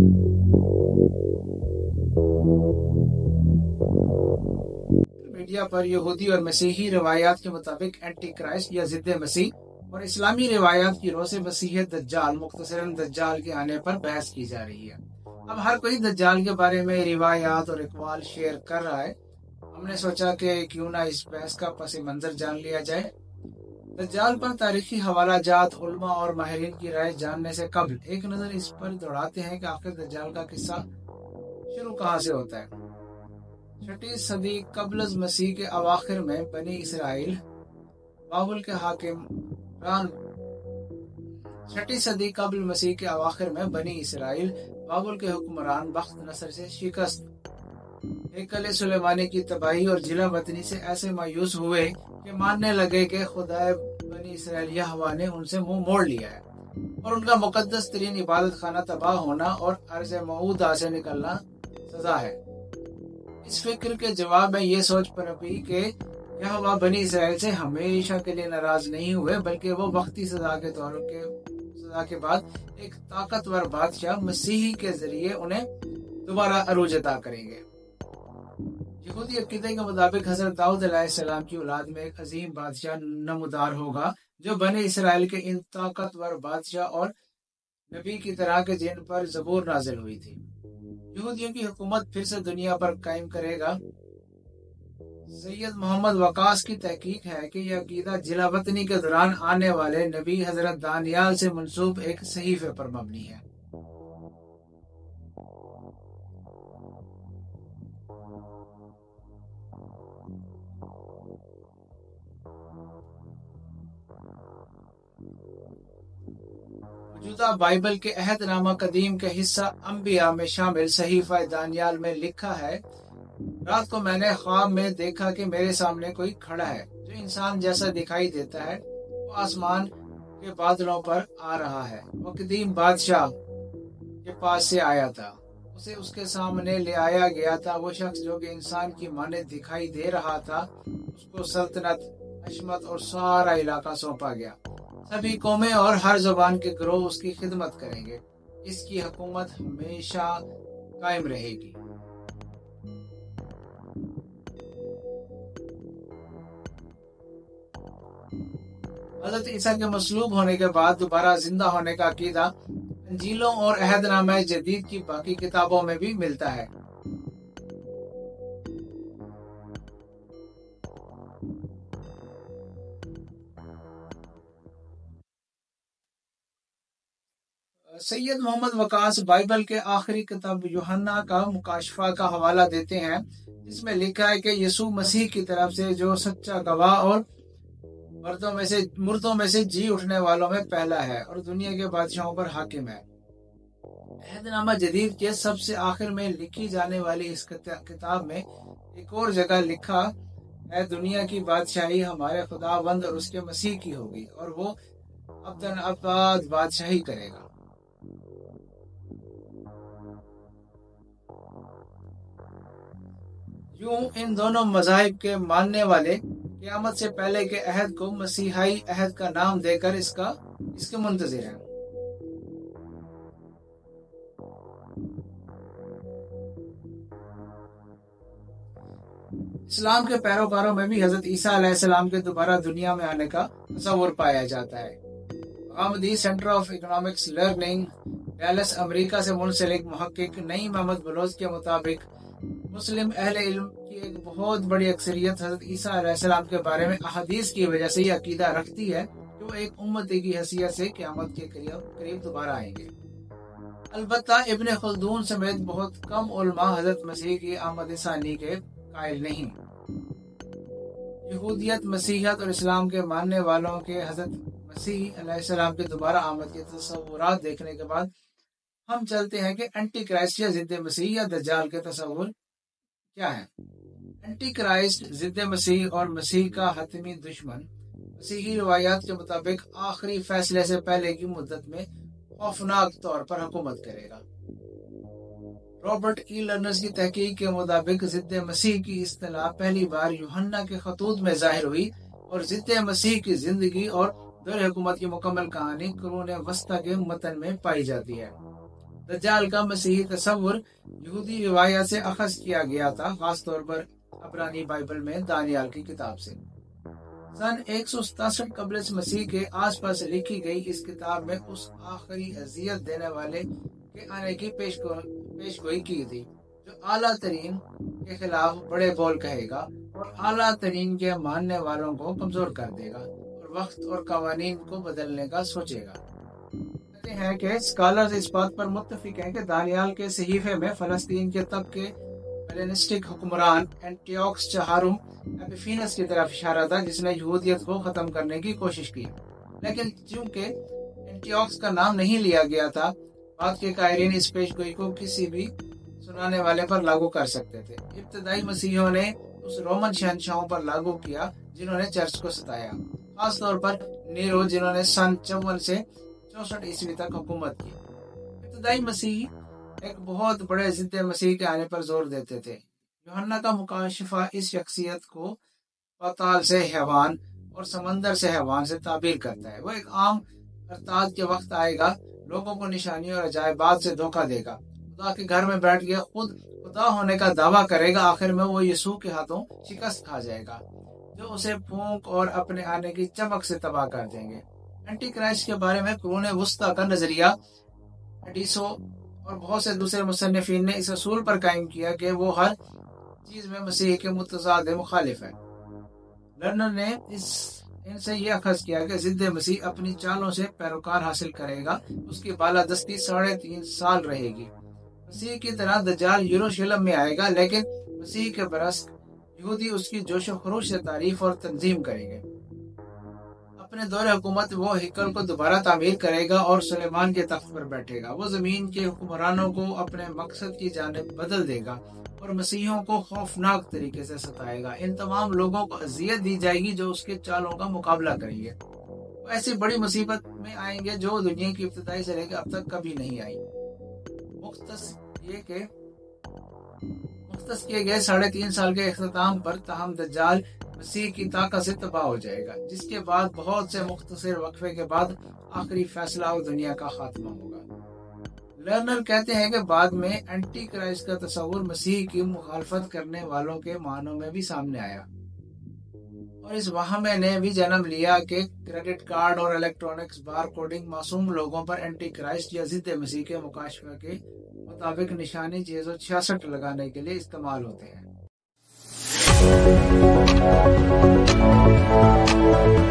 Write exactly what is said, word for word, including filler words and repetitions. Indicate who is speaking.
Speaker 1: Media पर यहूदी और मसीही रिवायात के मुताबिक एंटी क्राइस्ट या जिद्द मसीह और इस्लामी रिवायात की रोज़ मसीह दज्जाल मुख्तसरन दज्जाल के आने पर बहस की जा रही है। अब हर कोई दज्जाल के बारे में रिवायात और इकबाल शेयर कर रहा है। हमने सोचा कि क्यों ना इस बहस का पस मंज़र जान लिया जाए। दज्जाल पर तारीखी हवाला जात, उलमा और माहिरीन की राय जानने से कबल एक नज़र इस पर दौड़ाते हैं कि आखिर दज्जाल का किस्सा शुरू कहाँ से होता है। छठी सदी कबल मसीह के अवाखिर में बनी इसराइल बाबुल के हाकिम रान छठी सदी कबल मसीह के अवाखिर में बनी इसराइल बाबुल के हुक्मरान बख्त नसर से शिकस्त, हेकल सुलेमानी की तबाही और जिला वतनी से ऐसे मायूस हुए कि मानने लगे कि खुदाए बनी इसराइल यहोवा ने उनसे मुंह मोड़ लिया है और उनका मुकद्दस तरीन इबादत खाना तबाह होना और अर्ज मऊदा से निकलना सजा है। इस फिक्र के जवाब में ये सोच पनपी कि यहोवा बनी इसराइल से हमेशा के लिए नाराज नहीं हुए, बल्कि वो वक्ती सजा के तौर के सजा के बाद एक ताकतवर बादशाह मसीही के जरिए उन्हें दोबारा अरूज अता करेंगे। यहूदी अकीदे के मुताबिक हजरत दाऊद अलैहिस्सलाम की औलाद में एक अजीम बादशाह नमदार होगा जो बने इसराइल के इन ताकतवर बादशाह और नबी की तरह के जिन पर ज़बूर नाजिल हुई थी। यहूदियों की हुकूमत फिर से दुनिया पर कायम करेगा। सैयद मोहम्मद वकास की तहकीक है कि यह अकीदा जिला वतनी के दौरान आने वाले नबी हजरत दानियाल से मंसूब एक सहीफे पर मबनी है। मौजूदा बाइबल के अहदनामा कदीम के हिस्सा अंबिया में शामिल सहीफा दानियाल में लिखा है, रात को मैंने ख्वाब में देखा कि मेरे सामने कोई खड़ा है जो इंसान जैसा दिखाई देता है। वो आसमान के बादलों पर आ रहा है। वो कदीम बादशाह के पास से आया था। उसे उसके सामने ले आया गया था। वो शख्स जो कि इंसान की माने दिखाई दे रहा था, उसको सल्तनत, अशमत और सारा इलाका सौंपा गया। सभी कौमें और हर ज़बान के गिरोह उसकी खिदमत करेंगे। इसकी हुकूमत हमेशा कायम रहेगी। हज़रत ईसा के मसलूब होने के बाद दोबारा जिंदा होने का अकीदा अंजीलों और अहदनामा जदीद की बाकी किताबों में भी मिलता है। सैयद मोहम्मद वकास बाइबल के आखिरी किताब यूहन्ना का मुकाशफा का हवाला देते हैं, जिसमें लिखा है कि यीशु मसीह की तरफ से जो सच्चा गवाह और मर्दों में से मुर्दों में से जी उठने वालों में पहला है और दुनिया के बादशाहों पर हाकिम है। अहदनामा जदीद के सबसे आखिर में लिखी जाने वाली इस किताब में एक और जगह लिखा है, दुनिया की बादशाही हमारे खुदावंद और उसके मसीह की होगी और वो अब्दन अब्बाद बादशाही करेगा। यूं इन दोनों मज़ाहिब के मानने वाले क़यामत से पहले के अहद को मसीहाई अहद का नाम देकर इसका इसके मुंतज़िर हैं। इस्लाम के पैरोकारों में भी हजरत ईसा अलैहिस्सलाम के दोबारा दुनिया में आने का तस्वुर पाया जाता है। Ahmadi center of economics learning Dallas America से मुंसलिक मुहक्किक नईम अहमद बलोच के मुताबिक मुस्लिम अहले इल्म की एक बहुत बड़ी अक्सरियत हजरत ईसा अलैहिस्सलाम के बारे में अहादीस की वजह से यह अकीदा रखती है कि वो एक उम्मती की हैसियत से क़यामत के करीब करीब दोबारा आएंगे। अलबत्ता इब्न खल्दून समेत बहुत कम उलमा हजरत मसीह की आमद सानी के कायल नहीं। यहूदियत, मसीहियत और इस्लाम के मानने वालों के हजरत मसीह अलैहिस्सलाम के दोबारा आमद के तस्वुरात देखने के बाद हम चलते हैं कि एंटी क्राइस्ट या जिद्द मसीह या दज्जाल के तस्वुर क्या है। एंटी क्राइस्ट, जिद्द मसीह और मसीह का हतमी दुश्मन मसीही रवायात के मुताबिक आखिरी फैसले से पहले की मुद्दत में खौफनाक तौर पर हुकूमत करेगा। रॉबर्ट ई लर्नर्स की तहकीक के मुताबिक जिद्द मसीह की इस्तिलाह पहली बार यूहन्ना के खतूत में जाहिर हुई और जिद्द मसीह की जिंदगी और दौर हुकूमत की मुकम्मल कहानी कुरून वस्ता के मतन में पाई जाती है। दज्जाल का मसीही तस्वुर यहूदी रिवायत से अखज़ किया गया था, खास तौर पर अब्रानी बाइबल में दानियाल की किताब से। सन एक सौ सतासठ कबल मसीह के आसपास लिखी गई इस किताब में उस आखिरी अजियत देने वाले के आने की पेशगो पेशगोई की थी, जो आला तरीन के खिलाफ बड़े बोल कहेगा और आला तरीन के मानने वालों को कमजोर कर देगा और वक्त और कवानीन को बदलने का सोचेगा। कहते हैं कि स्कॉलर्स इस बात पर मुत्तफिक हैं कि दानियाल के सहीफे में फलस्तीन के तब के हेलेनिस्टिक हुक्मरान एंटियोक्स चहारुम एपिफेनस की तरफ इशारा था, जिसने यहूदियत को खत्म करने की कोशिश की। लेकिन चूंकि एंटियोक्स का नाम नहीं लिया गया था, बाद के कायरीन इस पेशगोई को किसी भी सुनाने वाले पर लागू कर सकते थे। इब्तदाई मसीहियों ने उस रोमन शहंशाहों पर लागू किया जिन्होंने चर्च को सताया, खास तौर पर नीरो, जिन्होंने सन चौवन से चौसठ ईस्वी तक हुकूमत की। इब्तदाई मसीही एक बहुत बड़े जिद्द मसीह के आने पर जोर देते थे। यूहन्ना का मुकाशिफा इस शख्सियत को पाताल से हैवान और समंदर से हैवान से ताबीर करता है। वो एक आम अरताद के वक्त आएगा, लोगों को निशानियों और अजायबात से धोखा देगा, खुदा के घर में बैठ के खुद खुदा होने का दावा करेगा। आखिर में वो यीशु के हाथों शिकस्त खा जाएगा, जो उसे फूंक और अपने आने की चमक से तबाह कर देंगे। एंटी क्राइस्ट के बारे में कुरून वुस्ता का नजरिया एडिसो और बहुत से दूसरे मुसन्निफीन ने इस असूल पर कायम किया कि वो हर चीज में मसीह के मुतज़ाद मुखालिफ है। लर्नर ने इस इनसे ये अखज़ किया कि जिद्द मसीह अपनी चालों से पैरोकार हासिल करेगा, उसकी बालादस्ती साढ़े तीन साल रहेगी। मसीह की तरह दज्जाल यरूशलेम में आएगा, लेकिन मसीह के बरस यहूदी उसकी जोश व खरोश से तारीफ और तंजीम करेंगे। अपने दौरे हुकूमत वो हिकल को दोबारा तामीर करेगा और सुलेमान के तख्त पर बैठेगा। वो जमीन के हुक्मरानों को अपने मकसद की जानिब बदल देगा और मसीहों को खौफनाक तरीके से सताएगा। इन तमाम लोगों को अजियत दी जाएगी जो उसके चालों का मुकाबला करेंगे। वो ऐसी बड़ी मुसीबत में आएंगे जो दुनिया की इब्तिदाई से लेकर अब तक कभी नहीं आई। मुख्तस ये के मुख्तस किए गए साढ़े तीन साल के इख्तिताम पर ताहम दज्जाल मसीह की ताकत से तबाह हो जाएगा, जिसके बाद बहुत से मुख्तसर वक्फे के बाद आखिरी फैसला और दुनिया का खात्मा होगा। लर्नर कहते हैं कि बाद में एंटी क्राइस्ट का तस्वुर मसीह की मुखालफत करने वालों के मानों में भी सामने आया और इस वहमे ने भी जन्म लिया कि क्रेडिट कार्ड और इलेक्ट्रॉनिक्स बार कोडिंग मासूम लोगों पर एंटी क्राइस्ट या जिद्द मसीह के मुकाशफे के मुताबिक निशानी छह सौ छियासठ लगाने के लिए इस्तेमाल होते हैं।